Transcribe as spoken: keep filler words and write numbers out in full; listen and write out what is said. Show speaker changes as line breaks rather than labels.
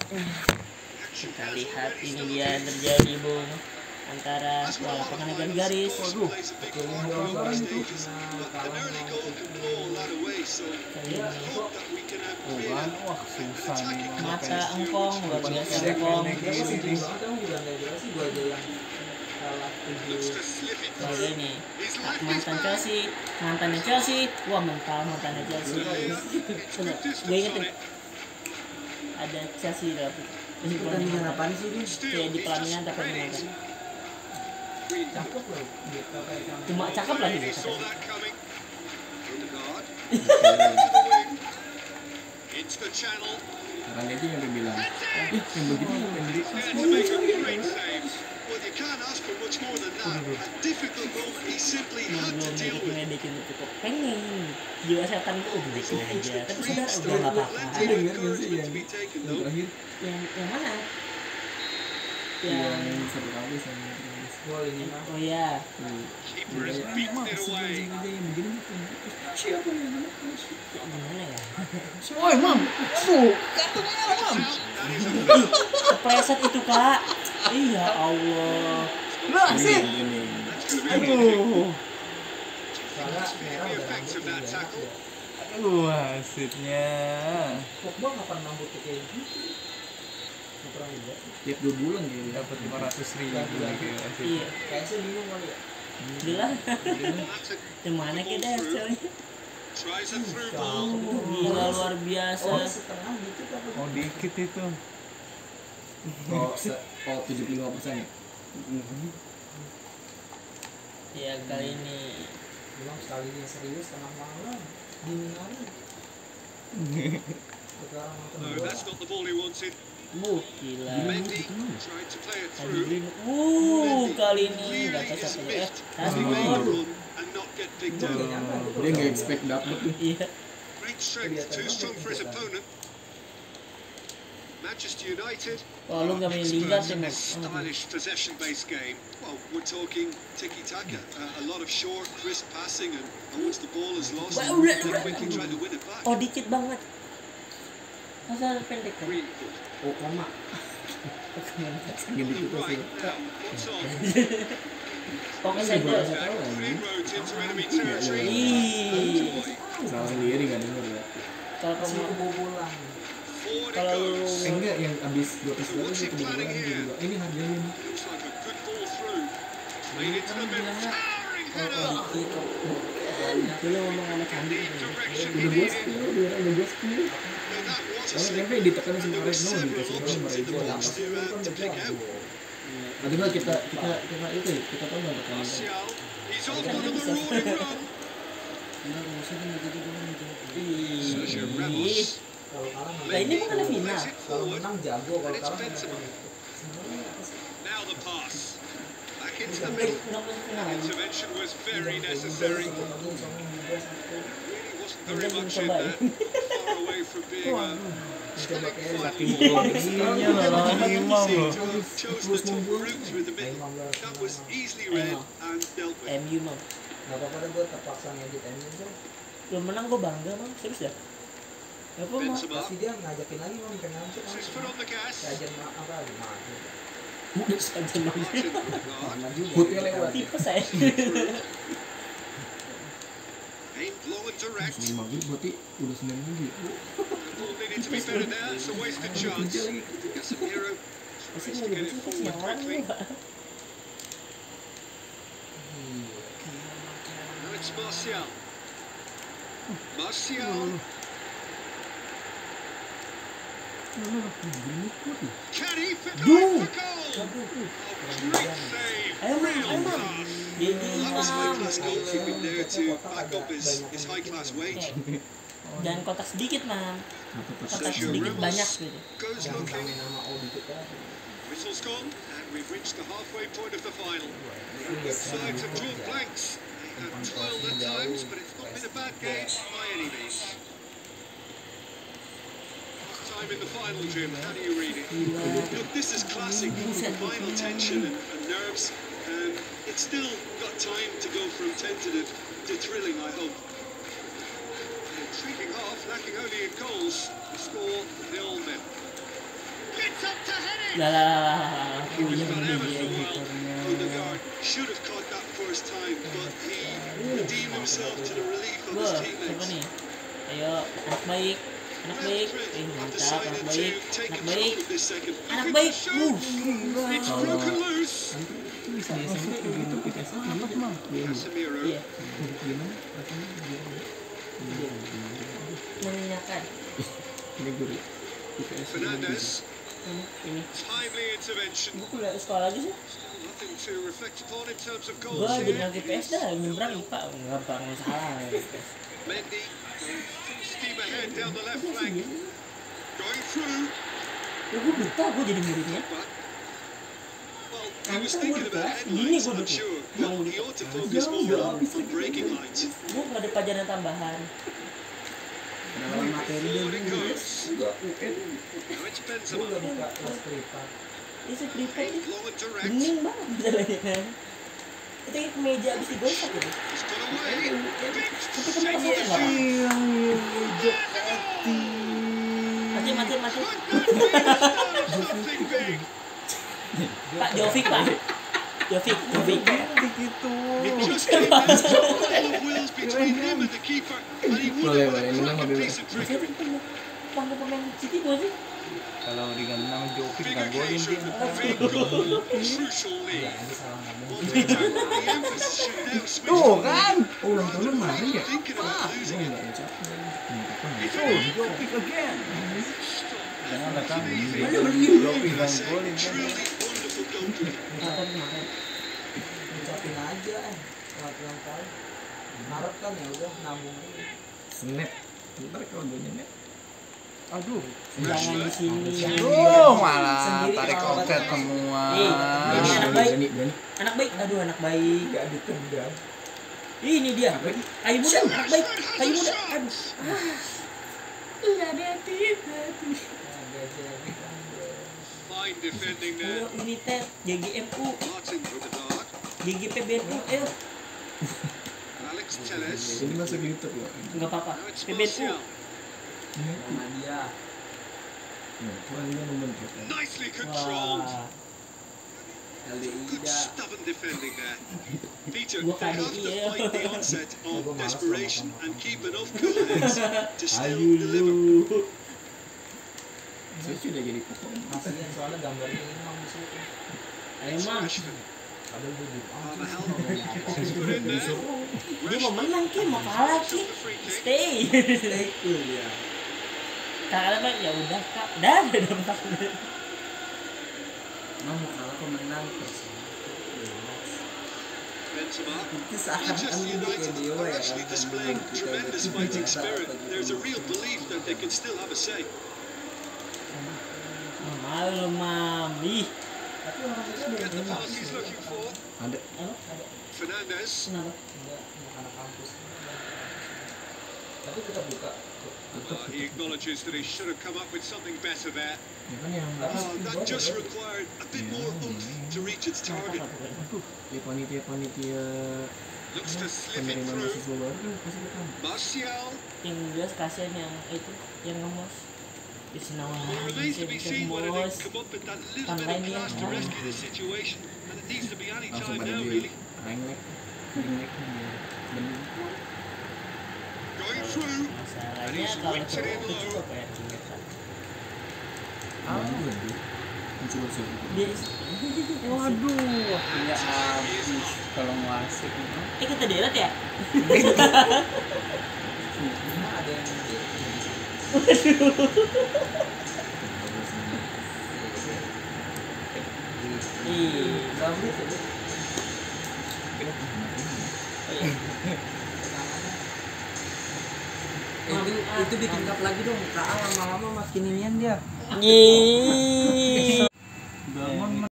Kita lihat ini dia terjadi bung antara wah lapangan garis.
Waduh. Oh kan, wah susah nih.
Mata engkong luar biasa engkong. Lalu ini mantan Chelsea, mantannya Chelsea, wah mental mantannya Chelsea. Gue inget ada Chelsea dalam
Ini pertandingan apaan sih ini?
kayak di pelaminan dapat menonton.
Cakep loh.
Cuma cakep lagi gitu.
Karena itu yang dibilang, eh yang begitu yang beli.
Well, you can't ask for much more than that. A difficult moment he simply had to deal with.
Ngedikin cukup pengen jiwa setan itu udah bikin aja tapi sudah udah nggak apa-apa.
Ada dengar nggak sih yang yang terakhir?
Yang yang mana?
Yang satu kali sama
Gol ini mah.
Oh ya.
Keeper has beaten it away.
Siapa yang
Yang mana ya?
Woi, Mam. Fuh, katanya Mam.
Kepleset itu kak. Iya Allah.
Lah sih. Aduh. Aduh, wasitnya.
Pogba kapan mampu kayak gitu? Pernah lihat.
Tiap dua bulan dia dapat lima ratus ribu lagi wasit.
Iya.
Kayaknya saya bingung kali ya.
Gila. Gimana kita hasilnya? Gila luar biasa.
Oh, setengah gitu apa?
Oh, dikit itu.
Oh, oh tujuh puluh lima persen ya?
Ya kali ini
Bilang sekalinya serius tengah malam dini hari. Sekarang nonton
No,
bola.
that's not the ball he wanted.
bu gila.
Mendy tried to play it
Tadi
through.
Green. Uh kali ini
Really
baca
is
satu eh.
miffed
Tas
to make
gol.
the run and not get picked up.
Dia nggak expect dapet tuh.
Iya.
Great strength, too strong for his opponent. Manchester United
Oh lu nggak main Lingard
experts
deh
in
Mas.
this stylish possession-based game. Well, we're talking tiki-taka, uh, a lot of short, crisp passing, and, and once the ball is lost,
Wah, udah,
they
udah.
quickly try to win it back.
Oh dikit banget. Masa pendek kan?
Greenwood.
Oh, koma. Gini gitu
Right
sih.
now, what's on?
Pokoknya
Saya
saya
baru
gol.
tahu lagi.
Inroads into enemy territory.
Ih.
Salah sendiri nggak denger ya.
Kalau
Masih
kamu
kebobolan.
Forward it
kalau
goes.
Eh enggak, yang abis dua belas baru dia kebobolan dia juga. Ini harganya ini.
Looks like a good ball through. Made it to the middle. Towering header.
dulu ngomong sama Candi
Deep
gitu.
direction
Udah
he
dua
needed.
sepuluh, dia udah dua sepuluh.
Now that was a
Soalnya
slip.
sampai ditekan sama
There were
Retno
several
dikasih tahu
options in the
mereka.
box to, uh, to pick out.
Nanti mah kita kita kita itu ya, kita tahu nggak rekaman.
Martial, he's off on a marauding run. Sergio
Ih.
Ramos.
Kalau kalah
Nah
menang.
ini bukan final.
Plays it
Kalau
forward.
menang jago, kalau
And it's
kalah
Benzema.
menang. Sebenarnya apa sih?
Now the pass. Back into the
Eh,
middle.
udah masuk final.
Intervention was very necessary.
Satu lagi sama juga satu.
Really wasn't
Udah
very much in
mencoba
there. Far away from being a
Mencoba kayak
Saking
Iya lah, lawan Imam loh.
chose the top route through the middle. That was easily read and dealt with.
M U mah.
Gak apa-apa deh, gue terpaksa ngedit M U tuh.
Belum menang gue bangga bang, serius ya. Gak apa mah.
Benzema
Pasti dia ngajakin lagi mau penalti.
puts his foot on the gas.
Kajian apa gimana?
Udah saja bang.
Martin Odegaard
Putnya lewat.
Tipe saya.
aimed low and direct.
Lima gol berarti udah sembilan lagi.
Ball needed to be better there. It's a wasted chance. Casemiro
Pasti
tries
mau
to get it
dibikin
forward
siaran
quickly.
lu.
Now it's Martial. Martial. Can he fit going for goal? Oh, great save.
Ayo bang,
Real
ayo bang.
class.
Jadi
That was
bang.
high-class goalkeeping there to back up his, his high-class wage.
Eh, Dan kotak sedikit man. Kotak
Sergio
sedikit
Ramos
banyak gitu.
goes
Jangan
looking.
samain nama O dikit ya.
Whistle's gone, and we've reached the halfway point of the final. Both sides have drawn blanks. They have toiled at times, but it's not been a bad game by any means. Time in the final, Jim. How do you read it? Look, this is classic final tension and, and nerves. Um, it's still got time to go from tentative to thrilling, I hope. An intriguing half, lacking only in goals. The score nil nil.
Lah lah lah lah.
He was
Punya
not
ini
ever
dia.
for a while. Odegaard should have caught that first time, but he redeemed himself to the relief of his
Wah, siapa
teammates.
nih? Ayo, anak baik, anak baik, eh
Have
mantap,
decided
anak
to
baik,
take
anak
control
baik,
of this second.
anak
Looking
baik.
to shoot.
Uh,
It's broken loose.
Bisa di S M P gitu P E S enak mah.
Casemiro.
iya,
Gimana rasanya?
menyenangkan.
Ini guru P E S.
Fernandes.
Ini, ini.
Timely intervention.
Gue kuliah sekolah lagi sih.
Nothing to reflect upon in terms of
Gue
goals
jadi
here.
lagi P S dah, nyebrang lupa, nggak bang salah.
Mendy full steam ahead down the left flank. Going through.
Ya gue buta, gue jadi muridnya.
But, well, he
Kan
was
gue
thinking
buta,
about
gini
headlines,
gue
I'm
buta.
sure.
Yang
But he ought to focus
Jauh,
more
jauh,
on,
bisa
on breaking lines.
Gue nggak ada pelajaran tambahan.
Dalam materi dia
Forward it
dulu.
goes.
Enggak U N.
Now it's
Gue
Benzema.
udah buka kelas privat.
Ini sih prepare nih,
Long and direct.
bening banget jalannya kan. Itu kayak ke meja abis digosok gitu.
He's got away. Big
Tapi kan
save.
masuk nggak? Mati, mati, mati.
Something big.
Pak Jovic, Pak. Jovic, Jovic.
Gitu.
Just came in, a couple of wheels between him and the keeper, and he would
Boleh,
have
boleh.
had a
Ini nama
cracking
bebas.
piece of
Saya
trickery.
tuh pernah panggil pemain City gue sih.
Kalau diganti nama Jovic
Big
nggak golin
occasion,
dia.
big goal, crucial
Ya,
lead.
ini salah ngomong.
One big time, the emphasis should now switch
Tuh
to
kan. Oh, ulang tahunnya kemarin ya.
thinking about losing it.
Oh, Jovic again. Jangan datang.
Easy.
Jovic nggak golin kan.
Truly wonderful goalkeeping.
Kemarin kemarin.
Ucapin aja eh. Selamat ulang tahun. Maret kan ya udah nambung aja.
Snap. Ntar kalau gue net. Aduh.
Jangan di sini.
Aduh, malah
Sendiri
tarik
kalau
offset
kata-
semua.
Ih, ini anak baik.
Berani, berani.
Anak baik, aduh anak baik.
Gak ditendang.
Ini dia. Kayu muda, anak baik. Kayu muda. Aduh. Iya ada tim.
Agak jadi kan.
Fine defending there.
Puyo United, J G M U,
Martin Odegaard.
G G P B N U, ayo.
Alex Telles.
Ini masuk di YouTube ya.
Enggak apa-apa.
Now it's
P B N U.
Martial.
Sama dia.
Nah, cuman dia membentuk.
Nicely controlled.
Wah.
L D I
Good
dah.
stubborn defending there. Peter,
Gua
they have
K D I
to
ya.
fight the onset
Gua
of
malas
desperation
sama-sama.
and keep enough cool heads to still
Ayo
deliver.
lu.
Saya sudah jadi pokoknya.
Kasihan soalnya gambarnya ini emang di situ.
Ayo
It's
mam.
Rashford.
Padahal gue di
Ah, the hell. He's put in there.
Dia mau menang ki, mau kalah ki.
The free kick.
Stay.
Stay cool ya.
Kalah mah ya udah kak. Dah udah dapat.
Emang mau kalah kok menang terus.
Benzema.
Itu seakan
Manchester United
video
are
ya.
actually displaying tremendous fighting spirit. There's a real belief that they can still have a say.
Malu mam. Ih.
Tapi orang itu ada
Get the
yang
pass he's looking for.
Ada.
Apa? Ada.
Fernandes.
Kenapa?
enggak anak kampus. Tapi kita buka.
Uh, he acknowledges that he should have come up with something better there.
Ya kan yang
Oh, that just required a bit more oomph to reach its target.
ya panitia panitia
Looks to slip it
penerima
through.
mahasiswa baru kan pasti kita.
Martial.
Yang jelas kasihan yang itu yang ngemos. Di Senawan
It remains to be seen whether they
ngemos.
can come up with that little bit
Online
of
dia.
class to rescue the situation. And it needs to be any
Langsung
time
pada
now,
di
really.
renglek renglek bening.
Going through.
Masalahnya kalau itu itu juga kayak gini kan.
Ah, dia mencoba sih.
Dia
Waduh, waktunya habis. Kalau mau asik gitu.
eh kita deret ya?
Emang ada yang
Ih,
bagus ya. itu itu bikin cup lagi dong. K A lama-lama makin inian dia.
Ih.